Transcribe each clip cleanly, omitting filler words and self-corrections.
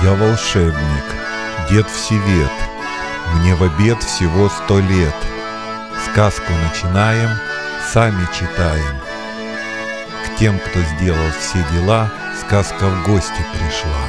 Я волшебник, дед Всевет, мне в обед всего 100 лет. Сказку начинаем, сами читаем. К тем, кто сделал все дела, сказка в гости пришла.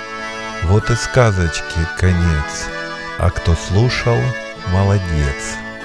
Вот и сказочки конец, а кто слушал, молодец.